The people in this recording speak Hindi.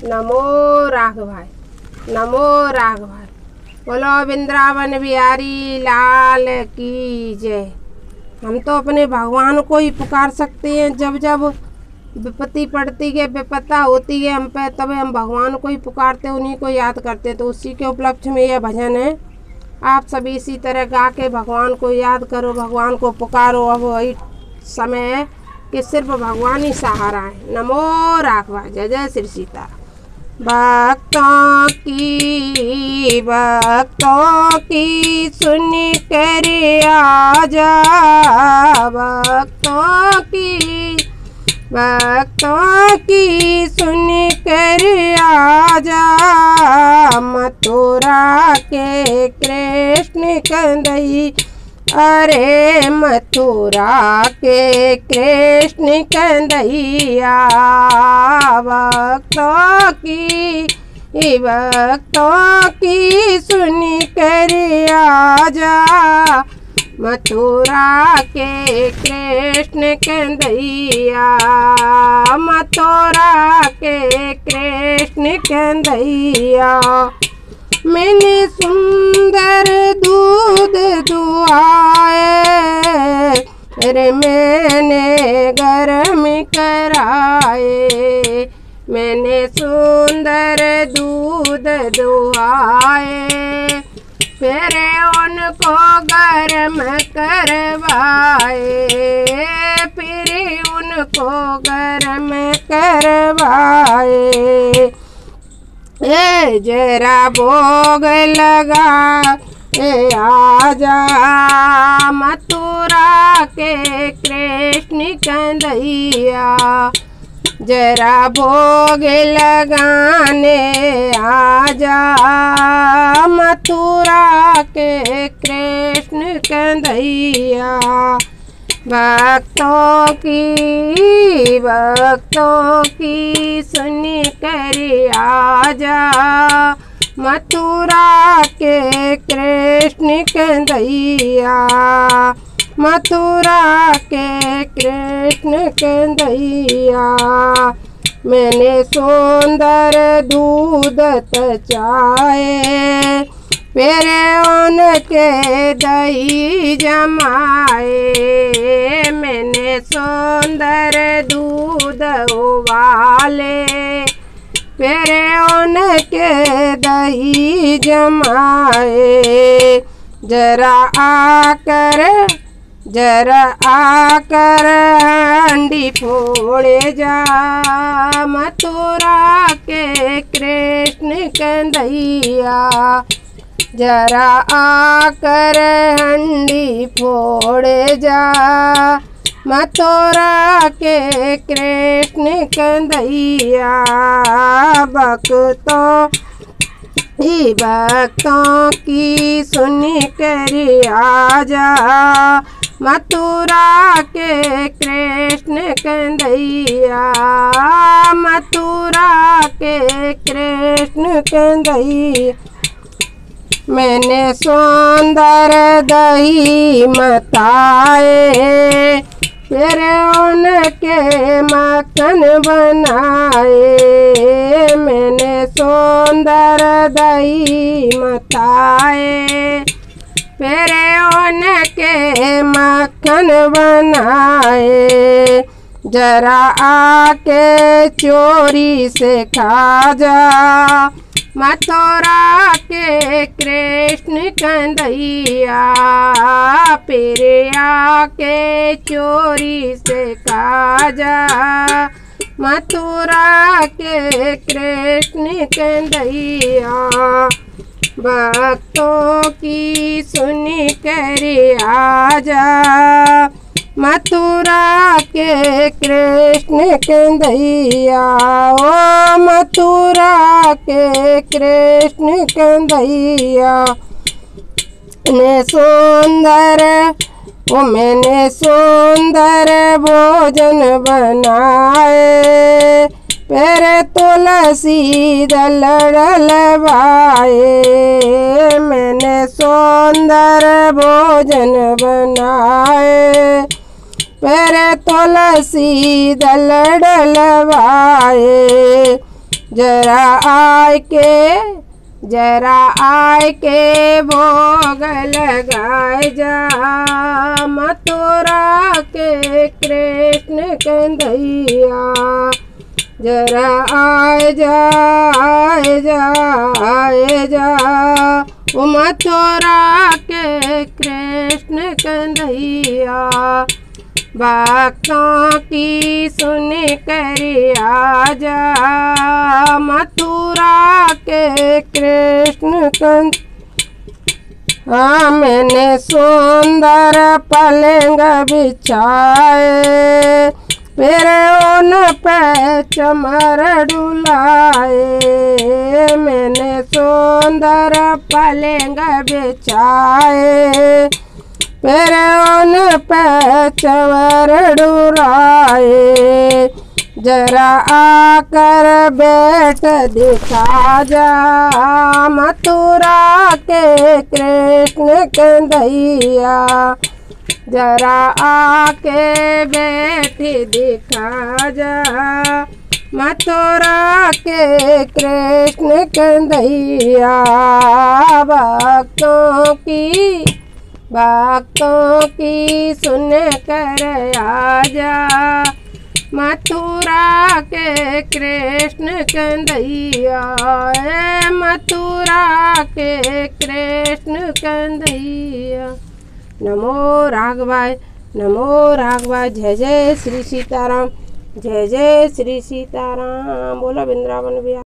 नमो राघवाय, नमो राघवाय। बोलो वृंदावन बिहारी लाल की जय। हम तो अपने भगवान को ही पुकार सकते हैं। जब जब विपत्ति पड़ती है, विपत्ता होती है हम पे, तब हम भगवान को ही पुकारते, उन्हीं को याद करते। तो उसी के उपलक्ष्य में यह भजन है। आप सभी इसी तरह गा के भगवान को याद करो, भगवान को पुकारो। अब वही समय है कि सिर्फ भगवान ही सहारा है। नमो राघवाय। जय जय श्री सीता। भक्तों की सुन कर आजा, भक्तों की सुन कर आजा, मथुरा के कृष्ण कंदई, अरे मथुरा के कृष्ण कंदैया। भक्तों की सुन कर आजा, मथुरा के कृष्ण कंदैया, मथुरा के कृष्ण कंदैया। मैंने सुंदर दूध दुआए, अरे मैंने गरम कराए, मैंने सुंदर दूध दुआए, फिर उनको गरम करवाए, फिर उनको गरम करवाए। जरा भोग लगा आजा, मथुरा के कृष्ण कंदैया। जरा भोग लगाने आजा, मथुरा के कृष्ण कंदैया। भक्तों की सुन कर आजा, मथुरा के कृष्ण कंदैया, मथुरा के कृष्ण कंदैया। मैंने सुंदर दूध तचाए, फिर उनके दही जमाए, मैंने सुंदर दूध उबाले, फिर उनके दही जमाए। जरा आकर हंडी फोड़े जा, मथुरा के कृष्ण कंदैया। जरा आकर हंडी फोड़े जा, मथुरा के कृष्ण कंदैया। भक्तों की सुन कर आजा, मथुरा के कृष्ण कंदैया, मथुरा के कृष्ण कंदैया। मैंने सुंदर दही मताए, फिर उनके मक्खन बनाए, मैंने सुंदर दही मताए, फिर उनके मक्खन बनाए। जरा आके चोरी से खा जा, मथुरा के कृष्ण कंदैया, फिर आके चोरी से खा जा, मथुरा के कृष्ण कंदैया। भक्तों की सुन कर आजा, मथुरा के कृष्ण कंदैया। ओ मथुरा के कृष्ण कंदैया। मैंने सुंदर भोजन बनाए, फिर तुलसी दल डलवाए, मैंने सुंदर भोजन बनाए, फिर तुलसी दल डलवाए। जरा आय के भोग लगाए जा मथुरा के कृष्ण कन्हैया। जरा आए जा वो मथुरा के कृष्ण कन्हैया। भक्तों की सुन कर आजा मथुरा के कृष्ण कन्हैया। मैंने सुंदर पलंग बिछाए फिर उन पे चमर डुलाए। मैंने सुंदर पलंग बिछाए फिर उन पे चमर डुलाए। जरा आकर बैठ दिखा जा मथुरा के कृष्ण कन्हैया। जरा आके बैठ दिखा जा मथुरा के कृष्ण कन्हैया। भक्तों की सुन कर आजा मथुरा के कृष्ण कन्हैया। मथुरा के कृष्ण कन्हैया। नमो राघवाय, नमो राघवाय। जय जय श्री सीताराम, जय जय श्री सीताराम। बोला वृंदावन बिहारी।